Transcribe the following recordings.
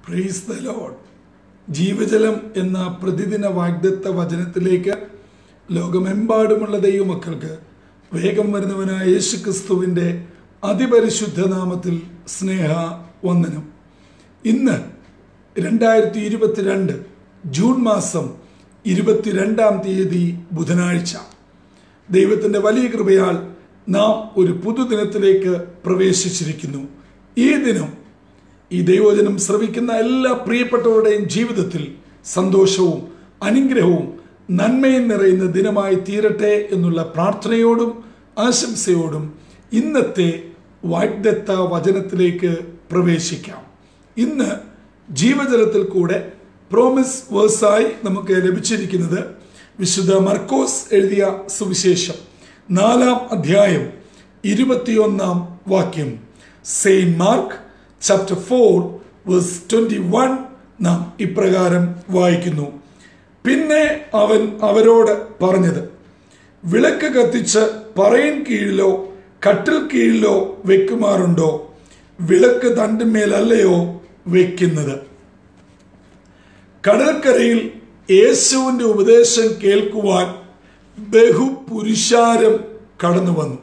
Praise the Lord. ജീവജലം എന്ന പ്രതിദിന വാഗ്ദത്ത വചനത്തിലേക്ക് ലോകമെമ്പാടുമുള്ള ദൈവമക്കൾക്ക് വേഗം വരുന്നവനായ യേശുക്രിസ്തുവിൻ്റെ അതിപരിശുദ്ധ നാമത്തിൽ സ്നേഹ വന്ദനം. ഇന്ന് 2022 ജൂൺ മാസം 22-ാം തീയതി ബുധനാഴ്ച. ദൈവത്തിൻ്റെ വലിയ കൃപയാൽ നാം ഒരു പുതുദിനത്തിലേക്ക് പ്രവേശിച്ചിരിക്കുന്നു. ഈ ദിനം ഈ ദൈവവചനം ശ്രവിക്കുന്ന എല്ലാ പ്രിയപ്പെട്ടവരുടെയും ജീവിതത്തിൽ സന്തോഷവും അനുഗ്രഹവും നന്മയും നിറയുന്ന ദിനമായി തീരട്ടെ എന്നുള്ള പ്രാർത്ഥനയോടും ആശംസയോടും ഇന്നത്തെ വാഗ്ദത്ത വചനത്തിലേക്ക് പ്രവേശിക്കാം. ഇന്ന് ജീവജലത്തിൽ കൂടെ പ്രോമിസ് വേഴ്സായി നമുക്ക് ലഭിച്ചിരിക്കുന്നത് വിശുദ്ധ മർക്കോസ് എഴുതിയ സുവിശേഷം 4-ാം അധ്യായം 21-ാം വാക്യം. സെയിന്റ് മാർക്ക് ചാപ്റ്റർ 4 വേഴ്സ് 21 നാം ഇപ്രകാരം വായിക്കുന്നു. പിന്നെ അവൻ അവരോട് പറഞ്ഞത്, വിളക്ക് കത്തിച്ച് പറയിൻ കീഴിലോ കട്ടിൽ കീഴിലോ വെക്കുമാറുണ്ടോ? വിളക്ക് തണ്ടിന്മേലല്ലയോ വെക്കുന്നത്? കടൽക്കരയിൽ യേശുവിൻ്റെ ഉപദേശം കേൾക്കുവാൻ ബഹുപുരുഷാരം കടന്നു വന്നു.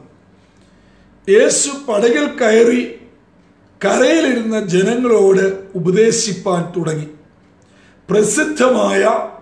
യേശു പടകിൽ കയറി കരയിലിരുന്ന ജനങ്ങളോട് ഉപദേശിപ്പാൻ തുടങ്ങി. പ്രസിദ്ധമായ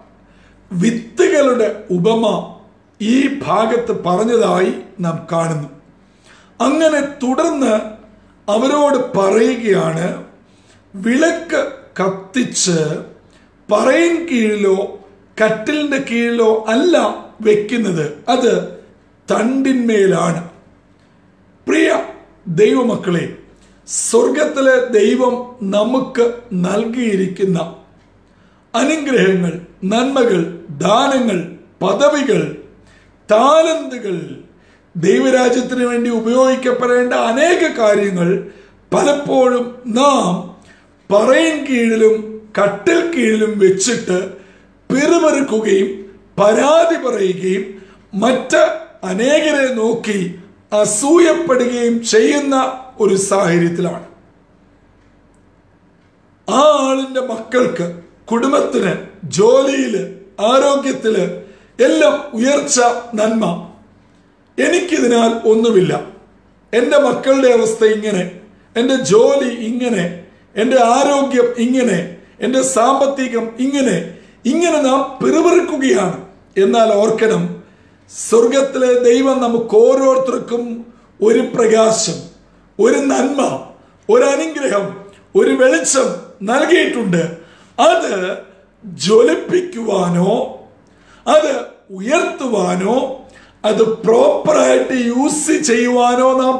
വിത്തുകളുടെ ഉപമ ഈ ഭാഗത്ത് പറഞ്ഞതായി നാം കാണുന്നു. അങ്ങനെ തുടർന്ന് അവരോട് പറയുകയാണ്, വിളക്ക് കത്തിച്ച് പറയിൻ കീഴിലോ കട്ടിലിൻ്റെ കീഴിലോ അല്ല വെക്കുന്നത്, അത് തണ്ടിന്മേലാണ്. പ്രിയ ദൈവമക്കളെ, സ്വർഗത്തിലെ ദൈവം നമുക്ക് നൽകിയിരിക്കുന്ന അനുഗ്രഹങ്ങൾ, നന്മകൾ, ദാനങ്ങൾ, പദവികൾ, താലന്തുകൾ, ദൈവരാജ്യത്തിന് വേണ്ടി ഉപയോഗിക്കപ്പെടേണ്ട അനേക കാര്യങ്ങൾ പലപ്പോഴും നാം പറയിൻ കീഴിലും കട്ടിൽ കീഴിലും വെച്ചിട്ട് പിറുപിറുക്കുകയും പരാതി പറയുകയും മറ്റ് അനേകരെ നോക്കി അസൂയപ്പെടുകയും ചെയ്യുന്ന ഒരു സാഹചര്യത്തിലാണ്. ആ ആളിൻ്റെ മക്കൾക്ക്, കുടുംബത്തിന്, ജോലിയില്, ആരോഗ്യത്തില് എല്ലാം ഉയർച്ച, നന്മ. എനിക്കിതിനാൽ ഒന്നുമില്ല, എൻ്റെ മക്കളുടെ അവസ്ഥ ഇങ്ങനെ, എൻ്റെ ജോലി ഇങ്ങനെ, എൻ്റെ ആരോഗ്യം ഇങ്ങനെ, എൻ്റെ സാമ്പത്തികം ഇങ്ങനെ നാം പിറുപിറുക്കുകയാണ്. എന്നാൽ ഓർക്കണം, സ്വർഗത്തിലെ ദൈവം നമുക്ക് ഓരോരുത്തർക്കും ഒരു പ്രകാശം, ഒരു നന്മ, ഒരു അനുഗ്രഹം, ഒരു വെളിച്ചം നൽകിയിട്ടുണ്ട്. അത് ജ്വലിപ്പിക്കുവാനോ അത് ഉയർത്തുവാനോ അത് പ്രോപ്പറായിട്ട് യൂസ് ചെയ്യുവാനോ നാം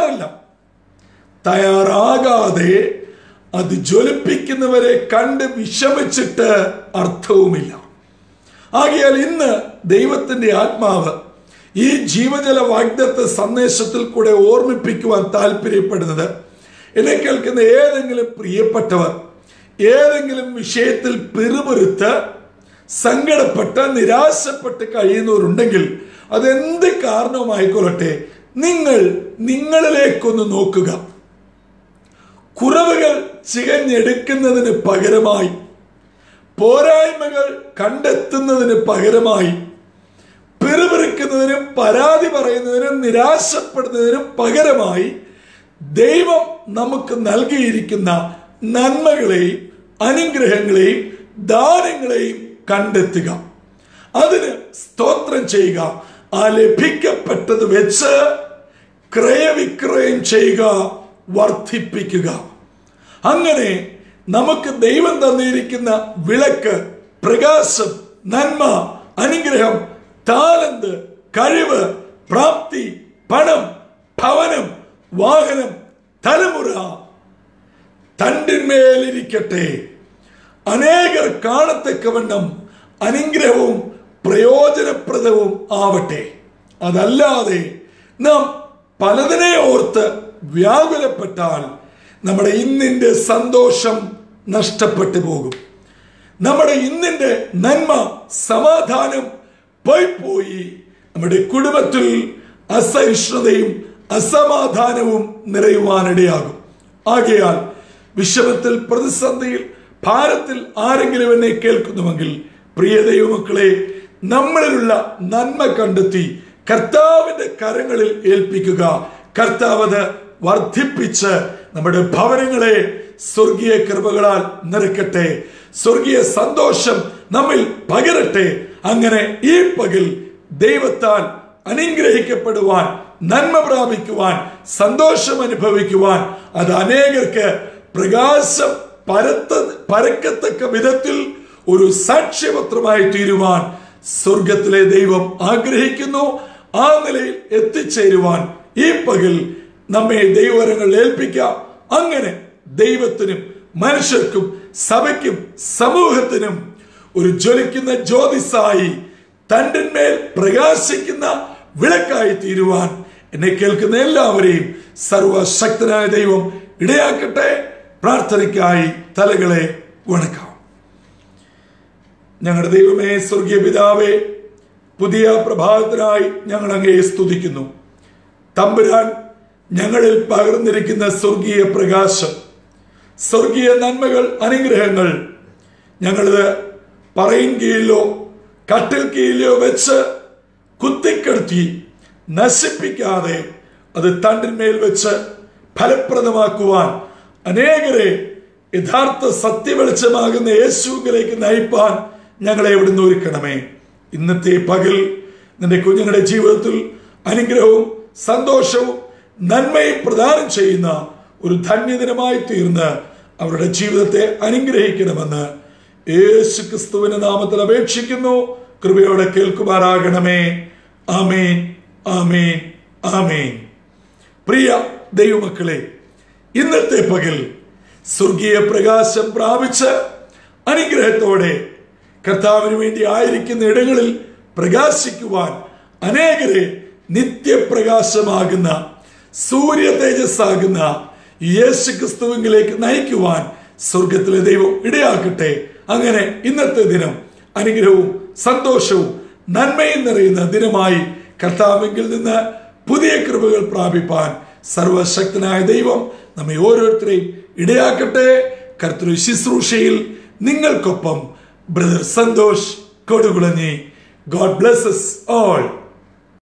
തയ്യാറാകാതെ അത് ജ്വലിപ്പിക്കുന്നവരെ കണ്ട് വിഷമിച്ചിട്ട് അർത്ഥവുമില്ല. ആകയാൽ ഇന്ന് ദൈവത്തിൻ്റെ ആത്മാവ് ഈ ജീവജല വാഗ്ദത്ത സന്ദേശത്തിൽ കൂടെ ഓർമ്മിപ്പിക്കുവാൻ താല്പര്യപ്പെടുന്നത്, എന്നെ കേൾക്കുന്ന ഏതെങ്കിലും പ്രിയപ്പെട്ടവർ ഏതെങ്കിലും വിഷയത്തിൽ പിറുപിറുത്ത് സങ്കടപ്പെട്ട് നിരാശപ്പെട്ട് കഴിയുന്നവരുണ്ടെങ്കിൽ, അതെന്ത് കാരണവുമായിക്കൊള്ളട്ടെ, നിങ്ങളിലേക്കൊന്ന് നോക്കുക. കുറവുകൾ ചികഞ്ഞെടുക്കുന്നതിന് പകരമായി, പോരായ്മകൾ കണ്ടെത്തുന്നതിന് പകരമായി, പിറുപിറുക്കുന്നതിനും പരാതി പറയുന്നതിനും നിരാശപ്പെടുന്നതിനും പകരമായി ദൈവം നമുക്ക് നൽകിയിരിക്കുന്ന നന്മകളെയും അനുഗ്രഹങ്ങളെയും ദാനങ്ങളെയും കണ്ടെത്തുക, അതിന് സ്തോത്രം ചെയ്യുക, ആ ലഭിക്കപ്പെട്ടത് വെച്ച് ക്രയവിക്രയം ചെയ്യുക, വർദ്ധിപ്പിക്കുക. അങ്ങനെ നമുക്ക് ദൈവം തന്നിരിക്കുന്ന വിളക്ക്, പ്രകാശം, നന്മ, അനുഗ്രഹം, താലന്ത്, കഴിവ്, പ്രാപ്തി, പണം, ഭവനം, വാഹനം, തലമുറ തണ്ടിന്മേലിരിക്കട്ടെ. അനേകർ കാണത്തക്കവണ്ണം അനുഗ്രഹവും പ്രയോജനപ്രദവും ആവട്ടെ. അതല്ലാതെ നാം പലതിനെ ഓർത്ത് വ്യാകുലപ്പെട്ടാൽ നമ്മുടെ ഇന്നിൻ്റെ സന്തോഷം നഷ്ടപ്പെട്ടു പോകും. നമ്മുടെ ഇന്നിൻ്റെ നന്മ, സമാധാനം പോയി നമ്മുടെ കുടുംബത്തിൽ അസഹിഷ്ണുതയും അസമാധാനവും നിറയുവാനിടയാകും. ആകയാൽ വിഷമത്തിൽ, പ്രതിസന്ധിയിൽ, ഭാരത്തിൽ ആരെങ്കിലും എന്നെ കേൾക്കുന്നുവെങ്കിൽ പ്രിയ ദൈവമക്കളെ, നമ്മളിലുള്ള നന്മ കണ്ടെത്തി കർത്താവിന്റെ കരങ്ങളിൽ ഏൽപ്പിക്കുക. കർത്താവ് അത് വർദ്ധിപ്പിച്ച് നമ്മുടെ ഭവനങ്ങളെ സ്വർഗീയ കൃപകളാൽ നിറയ്ക്കട്ടെ. സ്വർഗീയ സന്തോഷം നമ്മിൽ പകരട്ടെ. അങ്ങനെ ഈ പകൽ ദൈവത്താൽ അനുഗ്രഹിക്കപ്പെടുവാൻ, നന്മ പ്രാപിക്കുവാൻ, സന്തോഷം അനുഭവിക്കുവാൻ, അത് അനേകർക്ക് പ്രകാശം പരക്കത്തക്ക വിധത്തിൽ ഒരു സാക്ഷ്യപത്രമായി തീരുവാൻ സ്വർഗത്തിലെ ദൈവം ആഗ്രഹിക്കുന്നു. ആ നിലയിൽ എത്തിച്ചേരുവാൻ ഈ പകൽ നമ്മെ ദൈവവരങ്ങൾ ഏൽപ്പിക്കാം. അങ്ങനെ ദൈവത്തിനും മനുഷ്യർക്കും സഭയ്ക്കും സമൂഹത്തിനും ഒരു ജ്വലിക്കുന്ന ജ്യോതിസായി തണ്ടിന്മേൽ പ്രകാശിക്കുന്ന വിളക്കായി തീരുവാൻ എന്നെ കേൾക്കുന്ന എല്ലാവരെയും സർവശക്തനായ ദൈവം ഇടയാക്കട്ടെ. പ്രാർത്ഥനയ്ക്കായി തലകളെ വണക്കാം. ഞങ്ങളുടെ ദൈവമേ, സ്വർഗീയ പിതാവേ, പുതിയ പ്രഭാതത്തിനായി ഞങ്ങൾ അങ്ങയെ സ്തുതിക്കുന്നു. തമ്പുരാൻ ഞങ്ങളിൽ പകർന്നിരിക്കുന്ന സ്വർഗീയ പ്രകാശം, സ്വർഗീയ നന്മകൾ, അനുഗ്രഹങ്ങൾ ഞങ്ങളത് പറയിൻ കീഴിലോ കട്ടിൽ കീഴിലോ വെച്ച് കുത്തിക്കെടുത്തി നശിപ്പിക്കാതെ അത് തണ്ടിന്മേൽ വെച്ച് ഫലപ്രദമാക്കുവാൻ, അനേകരെ യഥാർത്ഥ സത്യവെളിച്ചമാകുന്ന യേശുവിലേക്ക് നയിപ്പാൻ ഞങ്ങളെ ഇവിടുന്ന് ഒരുക്കണമേ. ഇന്നത്തെ പകൽ നിന്റെ കുഞ്ഞുങ്ങളുടെ ജീവിതത്തിൽ അനുഗ്രഹവും സന്തോഷവും നന്മയും പ്രദാനം ചെയ്യുന്ന ഒരു ധന്യദിനമായി തീർന്ന് അവരുടെ ജീവിതത്തെ അനുഗ്രഹിക്കണമെന്ന് യേശു ക്രിസ്തുവിന്റെ നാമത്തിൽ അപേക്ഷിക്കുന്നു. കൃപയോടെ കേൾക്കുമാറാകണമേ. ആമേൻ, ആമേൻ, ആമേൻ. പ്രിയ ദൈവമക്കളെ, ഇന്നത്തെ പകൽ സ്വർഗീയ പ്രകാശം പ്രാപിച്ച് അനുഗ്രഹത്തോടെ കർത്താവിന് വേണ്ടി ആയിരിക്കുന്ന ഇടങ്ങളിൽ പ്രകാശിക്കുവാൻ, അനേകരെ നിത്യപ്രകാശമാകുന്ന സൂര്യ തേജസ്സാകുന്ന യേശു ക്രിസ്തുവിലേക്ക് നയിക്കുവാൻ സ്വർഗത്തിലെ ദൈവം ഇടയാക്കട്ടെ. അങ്ങനെ ഇന്നത്തെ ദിനം അനുഗ്രഹവും സന്തോഷവും നന്മയും നിറയുന്ന ദിനമായി കർത്താവിങ്കിൽ നിന്ന് പുതിയ കൃപകൾ പ്രാപിപ്പാൻ സർവശക്തനായ ദൈവം നമ്മെ ഓരോരുത്തരെയും ഇടയാക്കട്ടെ. കർത്തൃ ശുശ്രൂഷയിൽ നിങ്ങൾക്കൊപ്പം brother Santosh Kodukulanji. God bless us all.